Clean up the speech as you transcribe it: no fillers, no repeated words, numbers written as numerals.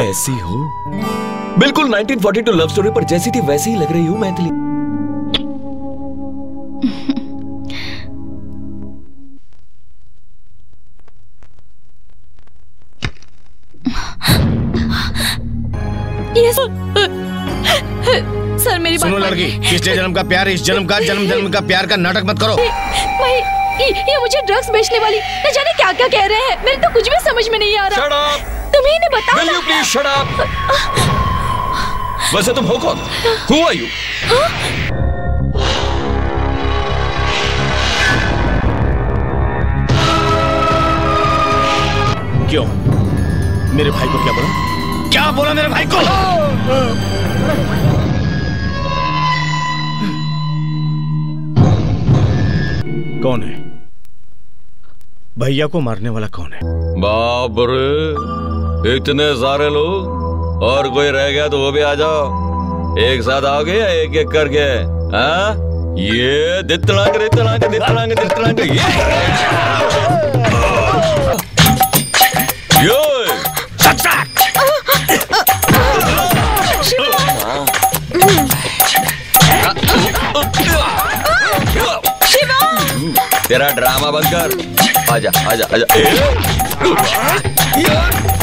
कैसी हो? बिल्कुल 1942 लव स्टोरी पर जैसी थी वैसी ही लग रही हूँ मैथिली। सर मेरी सुनो लड़की, पिछले जन्म का प्यार, इस जन्म का जन्म का प्यार का नाटक मत करो। ये मुझे ड्रग्स बेचने वाली न जाने क्या क्या कह रहे हैं, मेरे तो कुछ भी समझ में नहीं आ रहा। Shut up! तुम्ही ने बताया। Will you please shut up? वैसे तुम हो कौन? Who are you? क्यों? मेरे भाई को क्या बोला? क्या बोला मेरे भाई को? कौन है? भैया को मारने वाला कौन है? बाप रे, इतने सारे लोग, और कोई रह गया तो वो भी आ जाओ। एक साथ आओगे या एक एक करके? हाँ? ये दितलांग दितलांग दितलांग दितलांग तेरा ड्रामा बंद कर। आजा आजा आजा।